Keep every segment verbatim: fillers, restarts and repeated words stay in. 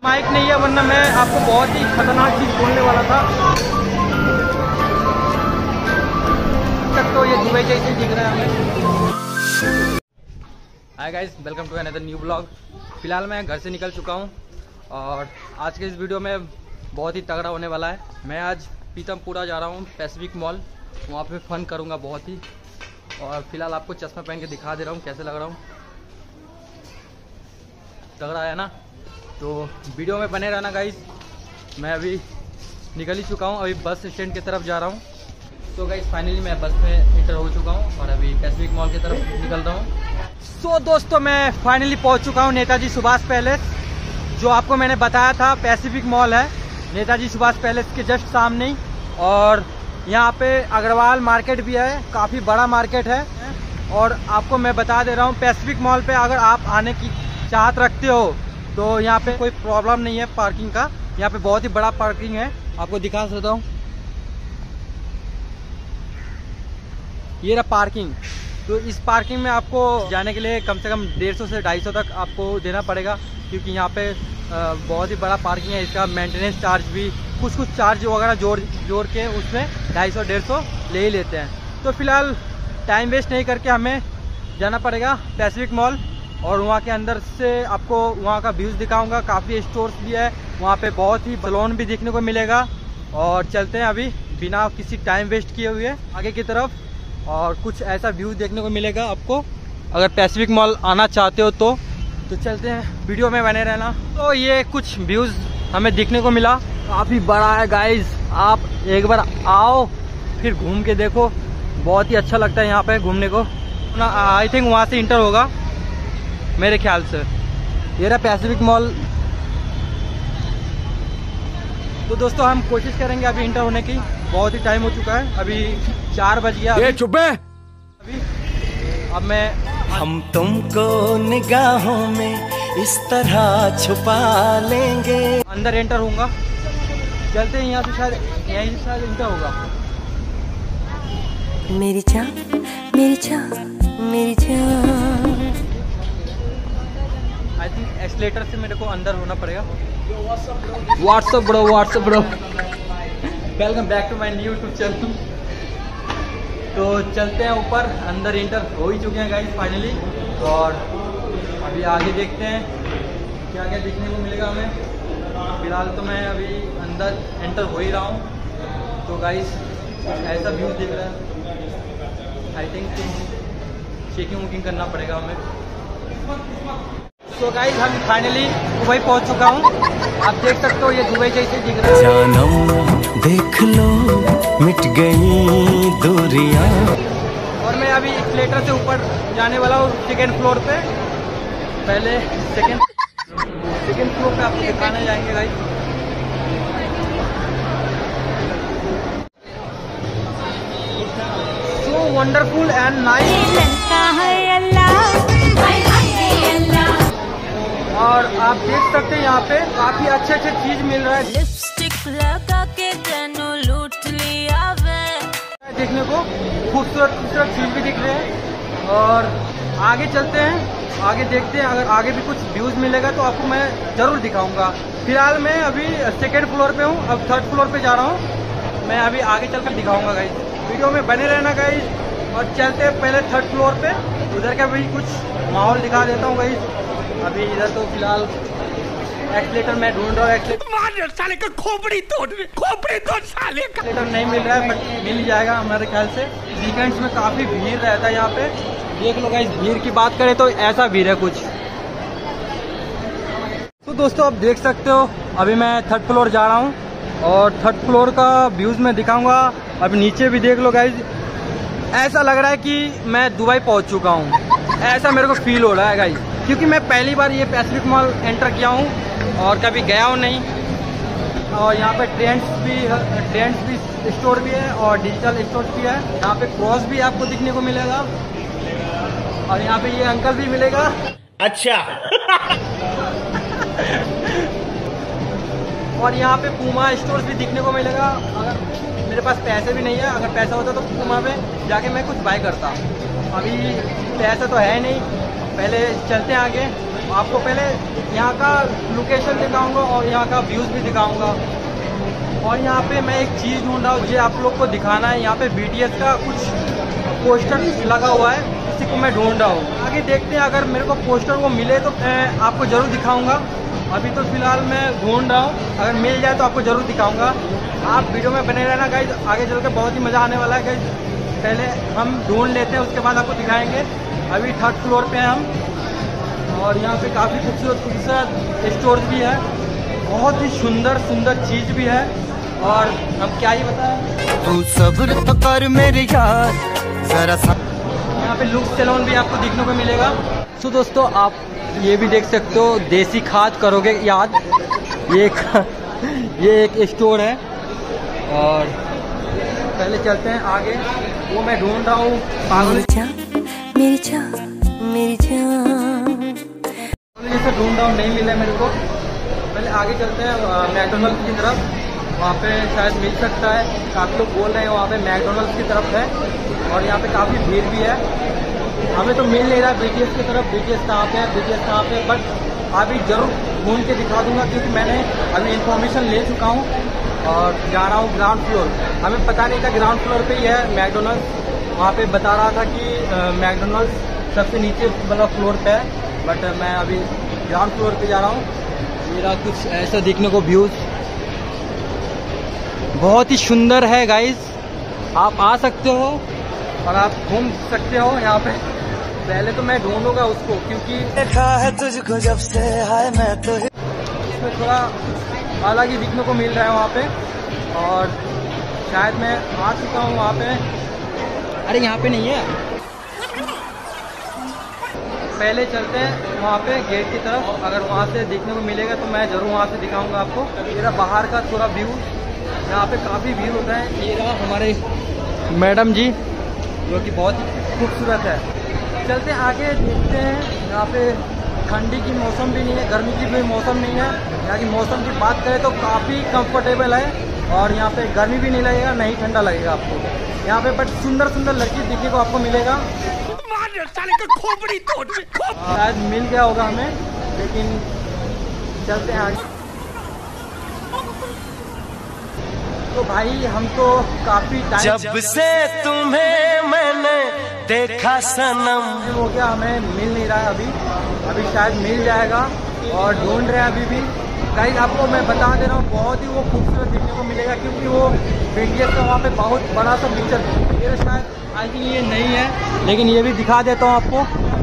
Mic नहीं है, वरना मैं आपको बहुत ही खतरनाक चीज बोलने वाला था। तक तो ये दुबई जैसे दिख रहा है हमें। Hi guys, welcome to another new blog. फिलहाल मैं घर से निकल चुका हूँ और आज के इस वीडियो में बहुत ही तगड़ा होने वाला है। मैं आज पीतमपुरा जा रहा हूँ, पैसिफिक मॉल, वहाँ पे फन करूँगा बहुत ही। और फिलहाल आपको चश्मा पहन के दिखा दे रहा हूँ कैसे लग रहा हूँ। तगड़ा है ना? तो वीडियो में बने रहना गाइस। मैं अभी निकल ही चुका हूँ, अभी बस स्टैंड की तरफ जा रहा हूँ। तो गाइस फाइनली मैं बस में एंटर हो चुका हूँ और अभी पैसिफिक मॉल की तरफ निकल रहा हूँ। सो दोस्तों, मैं फाइनली पहुँच चुका हूँ नेताजी सुभाष पैलेस, जो आपको मैंने बताया था पैसिफिक मॉल है नेताजी सुभाष पैलेस के जस्ट सामने ही। और यहाँ पे अग्रवाल मार्केट भी है, काफ़ी बड़ा मार्केट है। और आपको मैं बता दे रहा हूँ, पैसिफिक मॉल पे अगर आप आने की चाहत रखते हो तो यहाँ पे कोई प्रॉब्लम नहीं है पार्किंग का। यहाँ पे बहुत ही बड़ा पार्किंग है, आपको दिखा सकता हूँ। ये रहा पार्किंग। तो इस पार्किंग में आपको जाने के लिए कम से कम डेढ़ सौ से ढाई सौ तक आपको देना पड़ेगा, क्योंकि यहाँ पे बहुत ही बड़ा पार्किंग है। इसका मेंटेनेंस चार्ज भी कुछ कुछ चार्ज वगैरह जोड़ जोड़ के उसमें ढाई सौ डेढ़ सौ ले ही लेते हैं। तो फिलहाल टाइम वेस्ट नहीं करके हमें जाना पड़ेगा पैसिफिक मॉल, और वहाँ के अंदर से आपको वहाँ का व्यूज़ दिखाऊंगा। काफ़ी स्टोर्स भी है वहाँ पे, बहुत ही सैलून भी देखने को मिलेगा। और चलते हैं अभी बिना किसी टाइम वेस्ट किए हुए आगे की तरफ, और कुछ ऐसा व्यू देखने को मिलेगा आपको अगर पैसिफिक मॉल आना चाहते हो तो। तो चलते हैं, वीडियो में बने रहना। तो ये कुछ व्यूज़ हमें देखने को मिला, काफ़ी बड़ा है गाइज। आप एक बार आओ फिर घूम के देखो, बहुत ही अच्छा लगता है यहाँ पे घूमने को। आई थिंक वहाँ से इंटर होगा मेरे ख्याल से। ये रहा पैसिफिक मॉल। तो दोस्तों हम कोशिश करेंगे अभी इंटर होने की। बहुत ही टाइम हो चुका है, अभी चार बज गया। ये चुप है अभी। अब मैं हम तुमको निगाहों में इस तरह छुपा लेंगे। अंदर एंटर होऊंगा। चलते हैं यहाँ से, शायद यहीं से शायद इंटर होगा। मेरी जान मेरी जान मेरी जान। आई थिंक एस्केलेटर से मेरे को अंदर होना पड़ेगा। What's up bro, what's up bro, welcome back to my new YouTube channel. तो चलते हैं ऊपर, अंदर इंटर हो ही चुके हैं गाइस फाइनली। और अभी आगे देखते हैं क्या क्या देखने को मिलेगा हमें। फिलहाल तो मैं अभी अंदर एंटर हो ही रहा हूँ। तो गाइस ऐसा व्यू दिख रहा है। आई थिंक चेकिंग वुकिंग करना पड़ेगा हमें। तो गाइस हम फाइनली दुबई पहुंच चुका हूं। आप देख सकते हो ये दुबई जैसे दिख रहा है। जानम देख लो मिट गई दूरियां। और मैं अभी एस्केलेटर से ऊपर जाने वाला हूँ, सेकेंड फ्लोर पे। पहले सेकेंड सेकेंड फ्लोर पे आपको दिखाने जाएंगे guys. So wonderful and nice. और आप देख सकते हैं यहाँ पे काफी अच्छे अच्छे चीज मिल रहा है। लिपस्टिक लगा के तेनू लूट लिया वे। देखने को खूबसूरत खूबसूरत चीज भी दिख रहे हैं। और आगे चलते हैं, आगे देखते हैं। अगर आगे भी कुछ व्यूज मिलेगा तो आपको मैं जरूर दिखाऊंगा। फिलहाल मैं अभी सेकेंड फ्लोर पे हूँ, अब थर्ड फ्लोर पे जा रहा हूँ। मैं अभी आगे चलकर दिखाऊंगा गाइस, वीडियो में बने रहना गाइस। और चलते हैं पहले थर्ड फ्लोर पे, उधर का भी कुछ माहौल दिखा देता हूँ गाइस। अभी इधर तो फिलहाल एक्सीलेटर मैं ढूंढ रहा हूँ। एक्सीलेटर साले का खोपड़ी तोड़ खोपड़ी तोड़ साले का नहीं मिल रहा है, बट मिल जाएगा हमारे ख्याल से। वीकेंड्स में काफ़ी भीड़ रहता है यहाँ पे। देख लो गाइस, भीड़ की बात करें तो ऐसा भीड़ है कुछ। तो दोस्तों आप देख सकते हो अभी मैं थर्ड फ्लोर जा रहा हूँ और थर्ड फ्लोर का व्यूज़ मैं दिखाऊंगा। अभी नीचे भी देख लो गाइस, ऐसा लग रहा है कि मैं दुबई पहुँच चुका हूँ, ऐसा मेरे को फील हो रहा है गाइस। क्योंकि मैं पहली बार ये पैसिफिक मॉल एंटर किया हूँ और कभी गया हूँ नहीं। और यहाँ पे ट्रेंड्स भी ट्रेंड्स भी स्टोर भी है और डिजिटल स्टोर भी है। यहाँ पे क्रॉस भी आपको दिखने को मिलेगा और यहाँ पे ये अंकल भी मिलेगा। अच्छा और यहाँ पे पूमा स्टोर्स भी दिखने को मिलेगा। अगर मेरे पास पैसे भी नहीं है, अगर पैसा होता तो पूमा पे जाके मैं कुछ बाय करता। अभी पैसा तो है नहीं, पहले चलते हैं आगे। आपको पहले यहाँ का लोकेशन दिखाऊंगा और यहाँ का व्यूज़ भी दिखाऊंगा। और यहाँ पे मैं एक चीज़ ढूंढ रहा हूँ जो आप लोग को दिखाना है। यहाँ पे बीटीएस का कुछ पोस्टर लगा हुआ है, इसी को मैं ढूंढ रहा हूँ। आगे देखते हैं, अगर मेरे को पोस्टर वो मिले तो मैं आपको ज़रूर दिखाऊँगा। अभी तो फिलहाल मैं ढूंढ रहा हूँ, अगर मिल जाए तो आपको ज़रूर दिखाऊँगा। आप वीडियो में बने रहना गाइज, आगे चल के बहुत ही मज़ा आने वाला है गाइज। पहले हम ढूंढ लेते हैं, उसके बाद आपको दिखाएंगे। अभी थर्ड फ्लोर पे हैं हम और यहाँ पे काफ़ी खूबसूरत खूबसूरत स्टोर्स भी है, बहुत ही सुंदर सुंदर चीज़ भी है। और हम क्या ही बताएं, तू सब्र तो कर मेरे यार जरा सा। यहाँ पे लुक सैलून भी आपको देखने को मिलेगा। सो दोस्तों, आप ये भी देख सकते हो, देसी खाद करोगे याद, ये एक ये एक स्टोर है। और पहले चलते हैं आगे, वो मैं ढूंढ रहा हूँ पागल मेरी जान मेरी जान जैसे ढूंढ रहा हूँ, नहीं मिला मेरे को। पहले आगे चलते हैं मैकडोनल्ड्स की तरफ, वहाँ पे शायद मिल सकता है। काफ़ी लोग बोल रहे हैं वहाँ पे मैकडोनल्ड्स की तरफ है और यहाँ पे काफ़ी भीड़ भी है। हमें तो मिल नहीं रहा बीटीएस की तरफ। बीटीएस कहाँ पे है, बीटीएस कहाँ पे, बट अभी ज़रूर ढूंढ के दिखा दूंगा, क्योंकि मैंने अभी इन्फॉर्मेशन ले चुका हूँ और जा रहा हूँ ग्राउंड फ्लोर। हमें पता नहीं था ग्राउंड फ्लोर पे ही है मैकडोनल्ड्स। वहाँ पे बता रहा था कि मैकडोनल्ड्स सबसे नीचे वाला फ्लोर पे है, बट मैं अभी ग्राउंड फ्लोर पे जा रहा हूँ। मेरा कुछ ऐसा देखने को व्यूज़ बहुत ही सुंदर है गाइज। आप आ सकते हो और आप घूम सकते हो यहाँ पे। पहले तो मैं ढूंढूंगा उसको, क्योंकि देखा है तुझको जब से हाय मैं तो इसमें थोड़ा अलग ही दिखने को मिल रहा है वहाँ पे। और शायद मैं आ चुका हूँ वहाँ पे। अरे यहाँ पे नहीं है, पहले चलते हैं वहाँ पे गेट की तरफ। अगर वहाँ से देखने को मिलेगा तो मैं ज़रूर वहाँ से दिखाऊंगा आपको। मेरा बाहर का थोड़ा व्यू, यहाँ पे काफ़ी भीड़ होता है। ये रहा हमारे मैडम जी, जो कि बहुत ही खूबसूरत है। चलते हैं आगे, देखते हैं। यहाँ पे ठंडी की मौसम भी नहीं है, गर्मी की भी मौसम नहीं है। यहाँ की मौसम की बात करें तो काफ़ी कंफर्टेबल है और यहाँ पे गर्मी भी नहीं लगेगा, नहीं ठंडा लगेगा आपको यहाँ पे। बट सुंदर सुंदर लड़की देखने को आपको मिलेगा। खोपड़ी तोड़ शायद मिल गया होगा हमें, लेकिन चलते हैं आगे। तो भाई हम तो काफ़ी टाइम जब से तुम्हें मैंने देखा सनम हो गया, हमें मिल नहीं रहा है अभी। अभी शायद मिल जाएगा और ढूंढ रहे हैं अभी भी। गाइस आपको मैं बता दे रहा हूँ, बहुत ही वो खूबसूरत देखने को मिलेगा, क्योंकि वो बीटीएस का वहाँ पे बहुत बड़ा सा पिक्चर, ये शायद आई थिंक ये नहीं है, लेकिन ये भी दिखा देता हूँ आपको।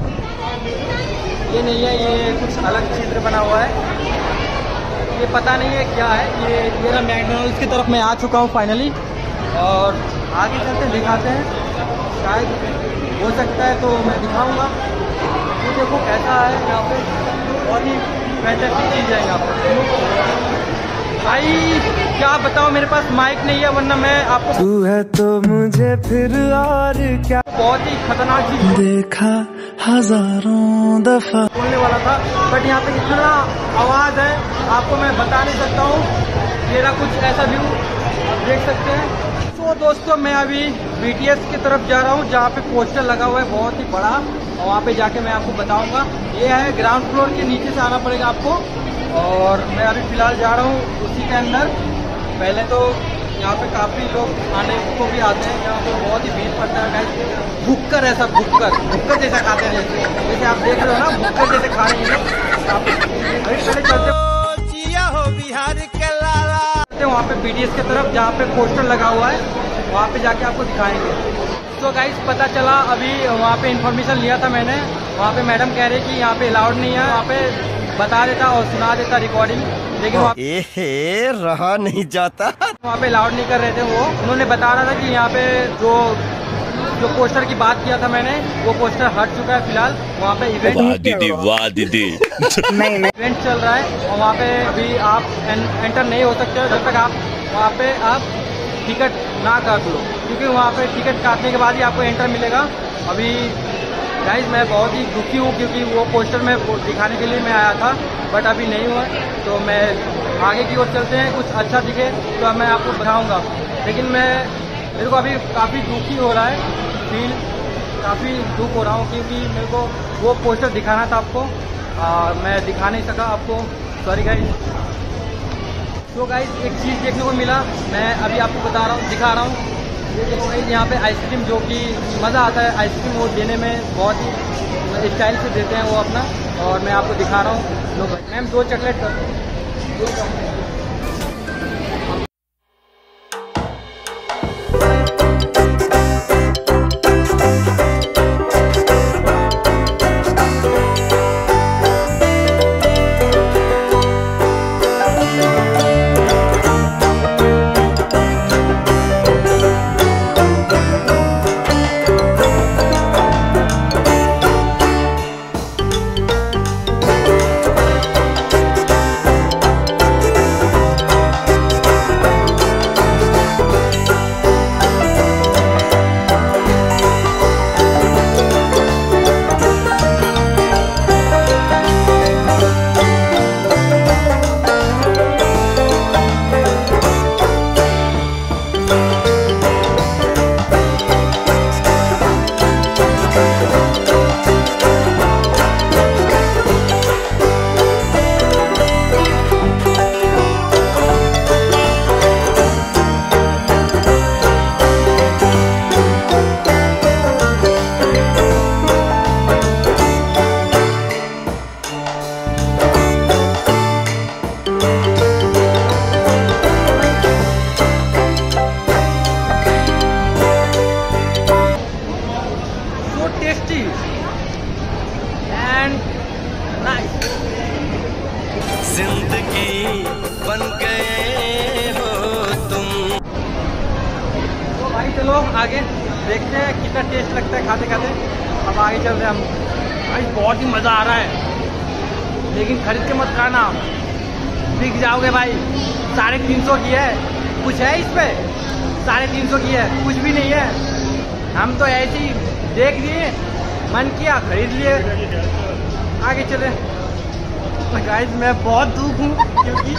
ये नहीं है, ये कुछ अलग चित्र बना हुआ है, ये पता नहीं है क्या है। ये मेरा मैकडोनल्ड्स की तरफ मैं आ चुका हूँ फाइनली। और आगे चलते दिखाते हैं, शायद हो सकता है तो मैं दिखाऊंगा। ये देखो कैसा है यहाँ पे, बहुत ही फैंटास्टिक चीज़ है यहाँ पर। भाई क्या बताऊँ, मेरे पास माइक नहीं है, वरना मैं आपको तू है तो मुझे फिर और क्या बहुत ही खतरनाक चीज़ देखा हजारों दफा बोलने वाला था, बट यहाँ पे इतना आवाज़ है आपको मैं बता नहीं सकता हूँ। मेरा कुछ ऐसा व्यू आप देख सकते हैं। तो दोस्तों मैं अभी बीटीएस की तरफ जा रहा हूँ, जहाँ पे पोस्टर लगा हुआ है बहुत ही बड़ा, और वहाँ पे जाके मैं आपको बताऊँगा। ये है ग्राउंड फ्लोर के नीचे से आना पड़ेगा आपको, और मैं अभी फ़िलहाल जा रहा हूँ उसी के अंदर। पहले तो यहाँ पे काफ़ी लोग आने को भी आते हैं, यहाँ पे बहुत ही भीड़ पड़ता है। भुक्कर है सब, भुक्कर भुक्कर जैसा खाते हैं, जैसे जैसे आप देख रहे हो ना, भुक्कर जैसे खा रहे हैं। अभी पहले चलते हो बिहार के लाला वहाँ पे बीटीएस की तरफ, जहाँ पे पोस्टर लगा हुआ है, वहाँ पे जाके आपको दिखाएंगे। तो गाइस पता चला, अभी वहाँ पे इन्फॉर्मेशन लिया था मैंने, वहाँ पे मैडम कह रही कि यहाँ पे अलाउड नहीं है। वहाँ पे बता देता और सुना देता रिकॉर्डिंग, लेकिन वहाँ ए रहा नहीं जाता। वहाँ पे अलाउड नहीं कर रहे थे वो। उन्होंने बता रहा था कि यहाँ पे जो जो पोस्टर की बात किया था मैंने, वो पोस्टर हट चुका है फिलहाल। वहाँ पे इवेंट वाह दीदी वाह दीदी नहीं नहीं इवेंट चल रहा है, और वहाँ पे अभी आप एंटर नहीं हो सकते जब तक आप वहाँ पे आप टिकट ना काट लो, क्योंकि वहाँ पे टिकट काटने के बाद ही आपको एंटर मिलेगा। अभी गाइस मैं बहुत ही दुखी हूँ, क्योंकि वो पोस्टर में दिखाने के लिए मैं आया था, बट अभी नहीं हुआ। तो मैं आगे की ओर चलते हैं, कुछ अच्छा दिखे तो मैं आपको बताऊँगा। लेकिन मैं मेरे को अभी काफ़ी दुखी हो रहा है फील, काफ़ी दुख हो रहा हूँ क्योंकि मेरे को वो पोस्टर दिखाना था आपको, आ, मैं दिखा नहीं सका आपको, सॉरी गाइस। तो गाइस एक चीज़ देखने को मिला, मैं अभी आपको बता रहा हूँ, दिखा रहा हूँ। ये देखो गाइस यहाँ पे आइसक्रीम, जो कि मज़ा आता है आइसक्रीम वो देने में, बहुत ही स्टाइल से देते हैं वो अपना, और मैं आपको दिखा रहा हूँ। लो मैम दो चॉकलेट कर दो, दो चॉकलेट। जिंदगी बन गए हो तुम। तो भाई चलो आगे देखते हैं कितना टेस्ट लगता है खाते खाते। अब आगे चल रहे हैं हम। भाई बहुत ही मज़ा आ रहा है, लेकिन खरीद के मत खाना, बिक जाओगे भाई। साढ़े तीन सौ की है, कुछ है इस पे? साढ़े तीन सौ की है, कुछ भी नहीं है। हम तो ऐसे ही देख लिए, मन किया खरीद लिए। आगे चले। गाइस मैं बहुत दुख हूँ क्योंकि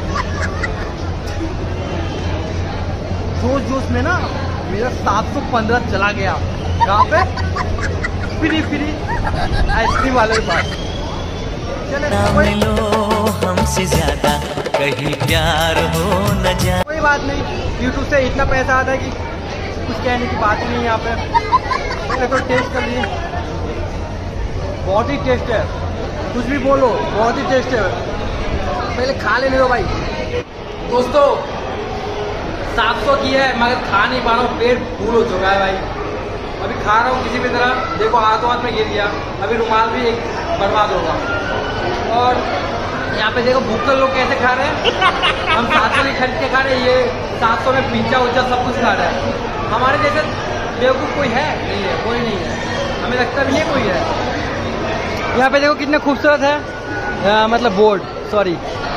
जोश जोश में ना मेरा सात सौ पंद्रह चला गया। कहाँ पे? फ्री फ्री आइसक्रीम वाले के पास। चले मिलो हमसे ज्यादा कहीं प्यार हो न जाए। कोई बात नहीं, यूट्यूब से इतना पैसा आता है कि कुछ कहने की बात ही नहीं है यहाँ पे। पहले तो टेस्ट कर लिए, बहुत ही टेस्ट है, कुछ भी बोलो बहुत ही टेस्ट है। पहले खा लेने दो भाई। दोस्तों सात सौ की है मगर खा नहीं पा रहा हूँ, पेट फूल हो चुका है भाई। अभी खा रहा हूँ किसी भी तरह, देखो हाथों हाथ में गिर गया, अभी रुमाल भी एक बर्बाद होगा। और यहाँ पे देखो भूखे लोग कैसे खा रहे हैं। हम सात सौ की खरीद के खा रहे हैं, ये सात सौ में पिज्जा उज्जा सब कुछ खा रहा है। हमारे जैसे बेवकूफ़ कोई है नहीं है, कोई नहीं है, हमें लगता भी नहीं कोई है। यहाँ पे देखो कितने खूबसूरत है, आ, मतलब बोर्ड, सॉरी।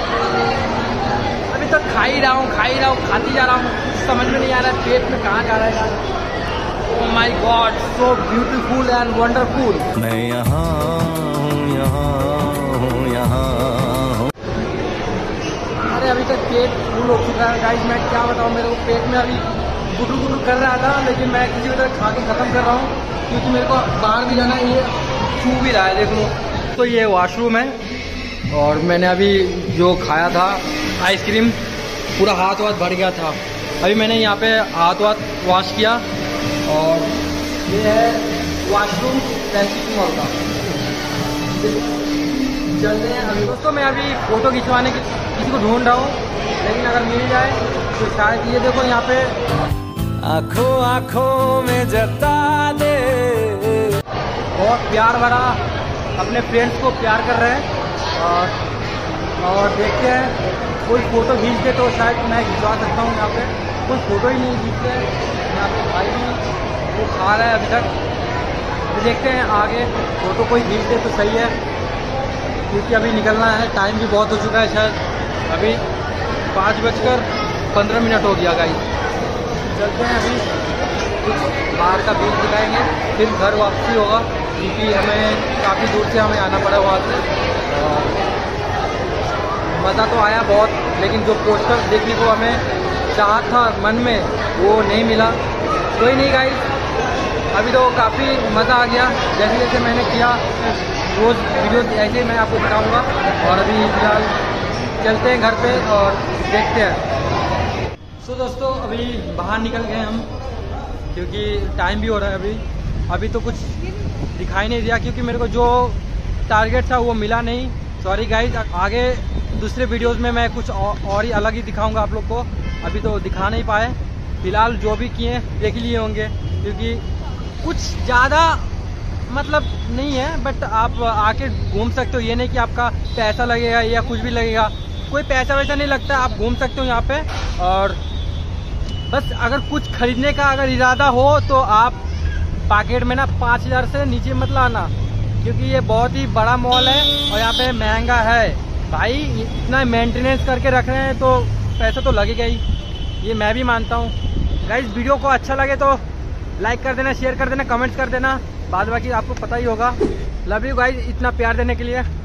अभी तक खा ही रहा हूँ खा ही रहा हूँ खाती जा रहा हूँ, कुछ समझ में नहीं आ रहा है पेट में कहाँ जा रहा है। Oh my God, so beautiful and wonderful. मैं यहाँ हूँ, यहाँ हूँ, यहाँ हूँ। अरे अभी तक पेट फूल हो चुका है गाइस, मैं क्या बताऊँ, मेरे को पेट में अभी गुटू गुटू कर रहा था, लेकिन मैं किसी भी तरह खा के ख़त्म कर रहा हूँ क्योंकि मेरे को बाहर भी जाना है। ये छू भी रहा है, देख लो। तो ये वॉशरूम है और मैंने अभी जो खाया था आइसक्रीम, पूरा हाथ वाथ भर गया था। अभी मैंने यहाँ पे हाथ वाथ वॉश किया और ये है वॉशरूम फैंसी मॉल का। चलते हैं अभी। दोस्तों मैं अभी फ़ोटो खिंचवाने की किसी को ढूंढ रहा हूँ, लेकिन अगर मिल जाए तो शायद। ये देखो यहाँ पे आँखों आँखों में जता दे, बहुत प्यार भरा, अपने फ्रेंड्स को प्यार कर रहे हैं। और और देखते हैं कोई फ़ोटो खींचते तो शायद मैं खिंचवा सकता हूँ। यहाँ पे कोई फ़ोटो ही नहीं खींचते। यहाँ पे भाई भी वो खा रहा है अभी तक। तो देखते हैं आगे फ़ोटो कोई खींचते तो सही है, क्योंकि अभी निकलना है, टाइम भी बहुत हो चुका है। शायद अभी पाँच बजकर पंद्रह मिनट हो गया गाइस। चलते हैं अभी, कुछ बाहर का व्यू दिखाएंगे, फिर घर वापसी होगा क्योंकि हमें काफ़ी दूर से हमें आना पड़ा वहाँ से। और मज़ा तो आया बहुत, लेकिन जो पोस्टर देखने को हमें चाहत था मन में वो नहीं मिला। कोई नहीं गाइस, अभी तो काफ़ी मज़ा आ गया, जैसे जैसे मैंने किया रोज़ वीडियो ऐसे ही मैं आपको बताऊँगा। और अभी फिलहाल चलते हैं घर पे और देखते हैं। सो दोस्तों अभी बाहर निकल गए हम, क्योंकि टाइम भी हो रहा है अभी। अभी तो कुछ दिखाई नहीं दिया, क्योंकि मेरे को जो टारगेट था वो मिला नहीं। सॉरी गाइज, आगे दूसरे वीडियोस में मैं कुछ और ही अलग ही दिखाऊंगा आप लोग को। अभी तो दिखा नहीं पाए, फिलहाल जो भी किए देख लिए होंगे, क्योंकि कुछ ज़्यादा मतलब नहीं है, बट आप आके घूम सकते हो। ये नहीं कि आपका पैसा लगेगा या कुछ भी लगेगा, कोई पैसा वैसा नहीं लगता, आप घूम सकते हो यहाँ पे। और बस अगर कुछ खरीदने का अगर इरादा हो तो आप पॉकेट में ना पाँच हज़ार से नीचे मत लाना, क्योंकि ये बहुत ही बड़ा मॉल है और यहाँ पे महंगा है भाई। इतना मेंटेनेंस करके रख रहे हैं तो पैसा तो लगेगा ही, ये मैं भी मानता हूँ। गाइस वीडियो को अच्छा लगे तो लाइक कर देना, शेयर कर देना, कमेंट्स कर देना, बाद बाकी आपको पता ही होगा। लव यू गाइस इतना प्यार देने के लिए।